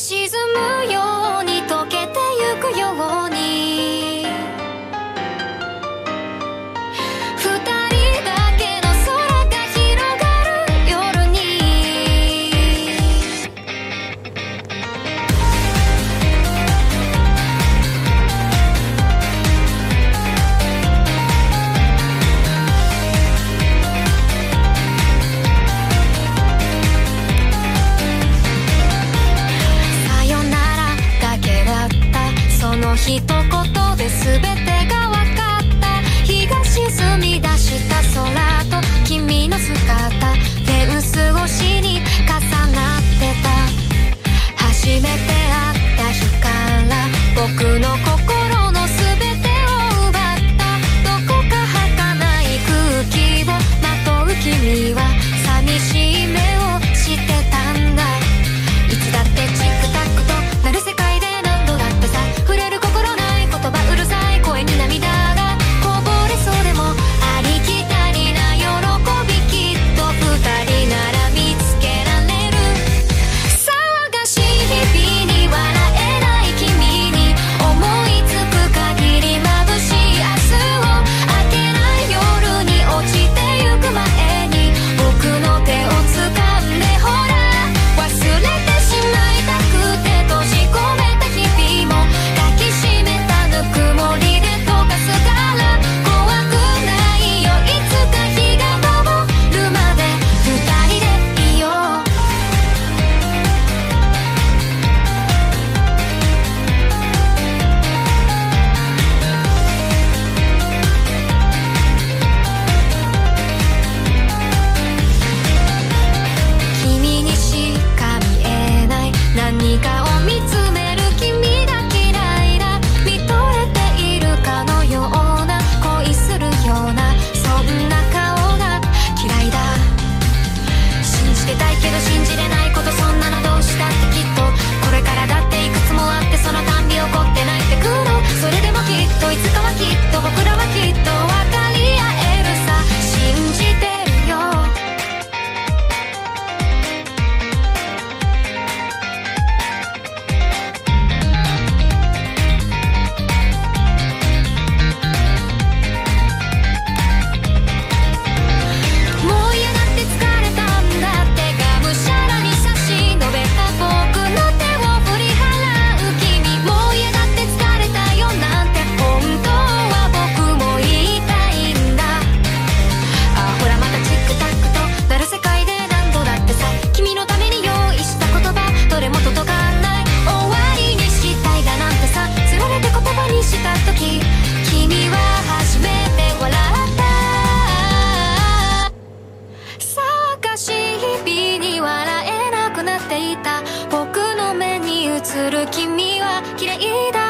沈むように溶けてゆくように二人だけの空が広がる夜にさよならだけだったその一言で全てが分かった日が沈み出した空と君の姿フェンス越しに重なってた初めて会った日から僕の心の全てを奪ったどこか儚い空気をまとう君は寂しい目をしてたんだいつだってチックタックとなる世界で何度だってさ触れる心ない言葉うるさい声に涙がこぼれそうでもありきたりな喜びきっと二人なら見つけられる騒がしい日々に笑えない君に思いつく限り眩しい明日を明けない夜に落ちてゆく前に僕の手を掴んでほら忘れてしまいたくて閉じ込めた日々も抱きしめたぬくもりで溶かすから怖くないよいつか日が昇るまで二人でいよう君にしか見えない何かを見つめる君だ嫌いだ見とれているかのような恋するようなそんな顔が嫌いだ信じてたいけど信じれないことそんなのどうしたってきっとこれからだっていくつもあってそのたんび起こって泣いてくるそれでもきっといつかはきっと僕らはきっと分かり合えるさ信じてるよもう嫌だって疲れたんだってがむしゃらに差し伸べた僕の手を振り払う君もう嫌だって疲れたよなんて本当は僕も言いたいんだあほらまたチックタックとなる世界で何度だってさ君のために用意した言葉どれも届かない終わりにしたいだなんてさつられて言葉にした時君は初めて笑った騒がしい日々に笑えなくなっていた僕の目に映る君は綺麗だ